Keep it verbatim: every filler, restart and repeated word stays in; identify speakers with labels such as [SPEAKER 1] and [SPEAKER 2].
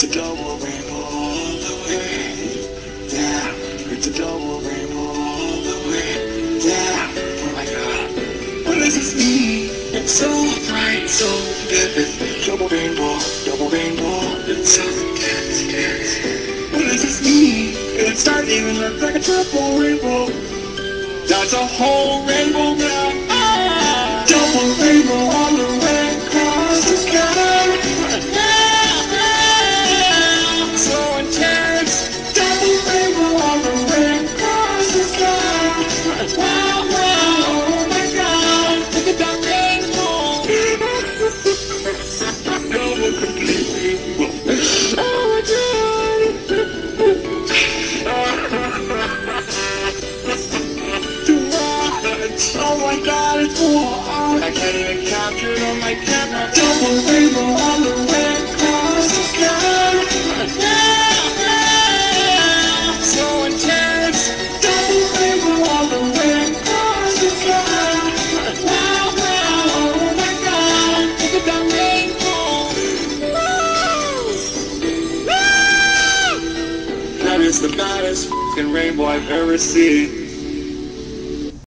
[SPEAKER 1] a double rainbow all the way. Yeah, it's a double rainbow all the way. Yeah, oh my god. What does this mean? It's so bright, so vivid. Double rainbow, double rainbow. It's so intense, intense. What does this mean? It's not even look like a triple rainbow. That's a whole rainbow now. Ah, double rainbow all the way across the sky. So intense. Double rainbow all the way across the sky. Wow, wow, oh my god. Look at that rainbow. Double complete rainbow. Oh my god. Oh my god, it's war. I can't even capture it on my camera. Double rainbow all the way across the sky. So intense. Double rainbow all the way across the sky. Wow, wow, oh my god. Look at that rainbow. Woo! Woo! That is the baddest f***ing rainbow I've ever seen.